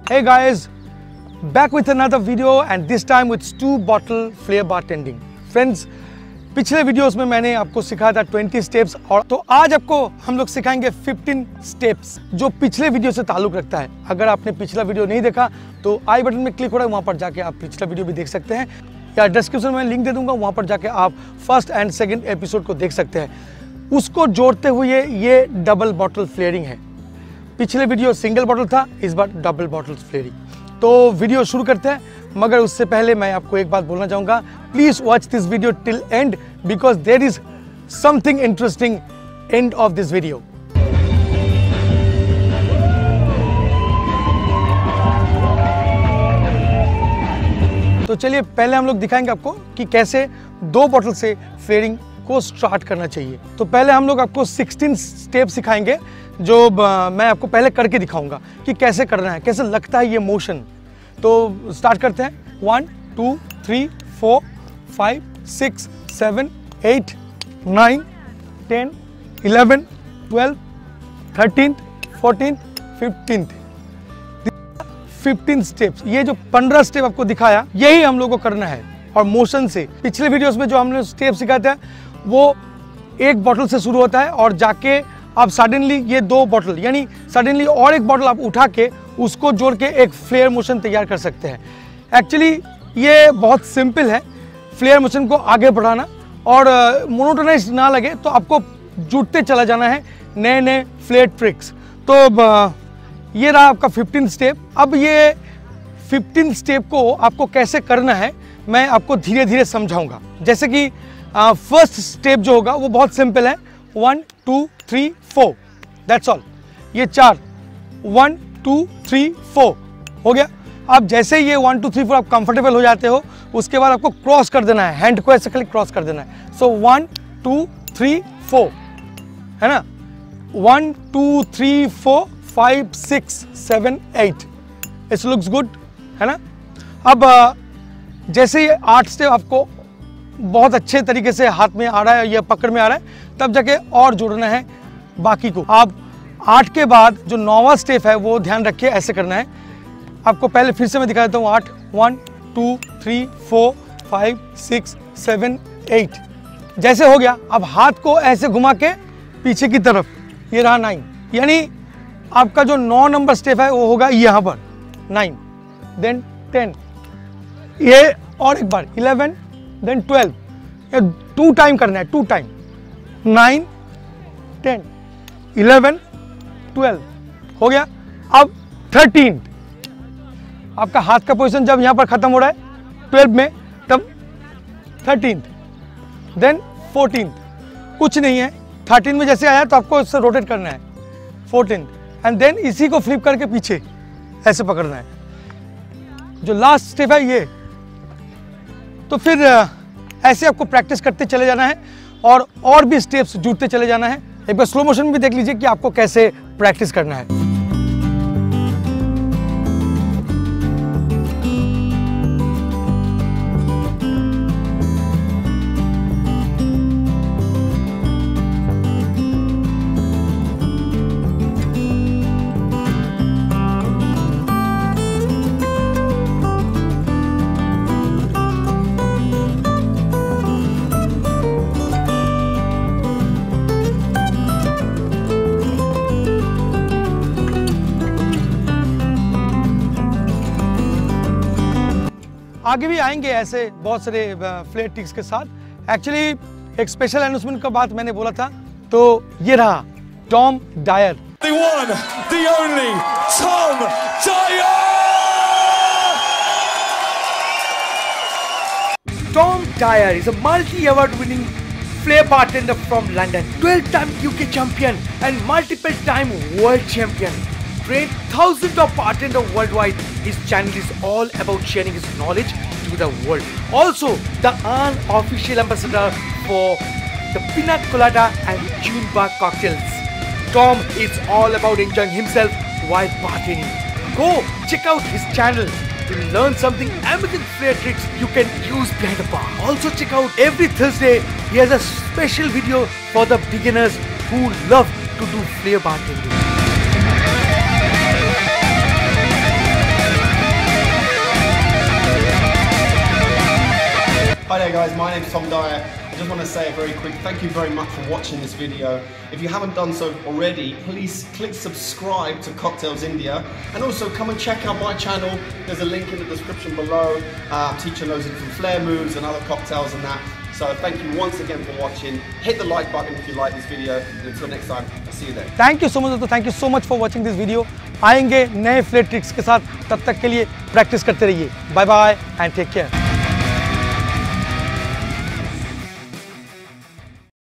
Hey guys, back with another video and this time with 2-bottle Flair Bartending. Friends, पिछले videos में मैंने आपको सिखाया था 20 स्टेप्स और तो आज आपको हम लोग सिखाएंगे 15 स्टेप्स जो पिछले वीडियो से ताल्लुक रखता है। अगर आपने पिछला वीडियो नहीं देखा तो आई बटन में क्लिक हो रहा है, वहाँ पर जाके आप पिछला वीडियो भी देख सकते हैं या डिस्क्रिप्शन में लिंक दे दूंगा, वहाँ पर जाके आप फर्स्ट एंड सेकेंड एपिसोड को देख सकते हैं। उसको जोड़ते हुए ये डबल बॉटल फ्लेयरिंग है। पिछले वीडियो सिंगल बॉटल था, इस बार डबल बॉटल फ्लेयरिंग। तो वीडियो शुरू करते हैं, मगर उससे पहले मैं आपको एक बात बोलना चाहूँगा। Please watch this video till end because there is something interesting end of this video. तो चलिए पहले हम लोग दिखाएंगे आपको कि कैसे 2 बॉटल से फ्लेयरिंग को स्टार्ट करना चाहिए। तो पहले हम लोग आपको 16 स्टेप सिखाएंगे जो मैं आपको पहले करके दिखाऊंगा कि कैसे करना है, कैसे लगता है ये मोशन। तो स्टार्ट करते हैं। 1 2 3 4 5 6 7 8 9 10 11 12 13 14 15 15 स्टेप्स। ये जो 15 स्टेप आपको दिखाया यही हम लोग को करना है और मोशन से। पिछले वीडियोस में जो हमने स्टेप सिखाया था वो एक बॉटल से शुरू होता है और जाके आप सडनली ये 2 बॉटल यानी सडनली और एक बॉटल आप उठा के उसको जोड़ के एक फ्लेयर मोशन तैयार कर सकते हैं। एक्चुअली ये बहुत सिंपल है फ्लेयर मोशन को आगे बढ़ाना, और मोनोटोनाइज ना लगे तो आपको जुड़ते चला जाना है नए नए फ्लेयर ट्रिक्स। तो ये रहा आपका 15 स्टेप। अब ये 15 स्टेप को आपको कैसे करना है मैं आपको धीरे धीरे समझाऊंगा। जैसे कि फर्स्ट स्टेप जो होगा वो बहुत सिंपल है, 1 2 3 4 दैट्स ऑल। ये 4 1 2 3 4 हो गया। अब जैसे ये 1 2 3 4 आप कंफर्टेबल हो जाते हो, उसके बाद आपको क्रॉस कर देना है, हैंड को ऐसे क्रॉस कर देना है। सो 1 2 3 4 है ना, 1 2 3 4 5 6 7 8 इट लुक्स गुड है ना। अब जैसे ये 8 स्टेप आपको बहुत अच्छे तरीके से हाथ में आ रहा है या पकड़ में आ रहा है, तब जाके और जोड़ना है बाकी को। आप 8 के बाद जो 9वां स्टेप है वो ध्यान रखिए, ऐसे करना है आपको। पहले फिर से मैं दिखा देता हूँ। 8 1 2 3 4 5 6 7 8 जैसे हो गया। अब हाथ को ऐसे घुमा के पीछे की तरफ, ये रहा 9, यानी आपका जो 9 नंबर स्टेप है वो होगा यहाँ पर 9 देन 10, ये और एक बार 11 देन 12, ये 2 टाइम करना है, 2 टाइम 9 10 11 12 हो गया। अब 13 आपका हाथ का पोजीशन जब यहाँ पर खत्म हो रहा है 12 में, तब 13 देन 14 कुछ नहीं है। 13 में जैसे आया तो आपको इससे रोटेट करना है 14 एंड देन इसी को फ्लिप करके पीछे ऐसे पकड़ना है। जो लास्ट स्टेप है ये, तो फिर ऐसे आपको प्रैक्टिस करते चले जाना है और भी स्टेप्स जुड़ते चले जाना है। एक बार स्लो मोशन में भी देख लीजिए कि आपको कैसे प्रैक्टिस करना है। आगे भी आएंगे ऐसे बहुत सारे फ्लेयर ट्रिक्स के साथ। एक्चुअली एक स्पेशल अनाउंसमेंट का बात मैंने बोला था, तो ये रहा Tom Dyer. The one, the only Tom Dyer! Tom Dyer is a multi-award winning Flair bartender from London, 12-time UK champion and multiple-time world champion. Trained thousands of bartenders worldwide, his channel is all about sharing his knowledge to the world. Also, the unofficial ambassador for the Pina Colada and June Bar cocktails. Tom is all about enjoying himself while bartending. Go check out his channel to learn something amazing flair tricks you can use behind the bar. Also check out every Thursday he has a special video for the beginners who love to do flair bartending. guys, my name's Tom Dyer. I just want to say a very quick thank you very much for watching this video. If you haven't done so already, please click subscribe to Cocktails India, and also come and check out my channel. There's a link in the description below. I'm teaching loads of different flair moves and other cocktails and that. So thank you once again for watching. Hit the like button if you like this video. And until next time, I'll see you there. Thank you so much दोस्तों, thank you so much for watching this video. आएंगे नए flare tricks के साथ, तब तक के लिए practice करते रहिए. Bye bye and take care.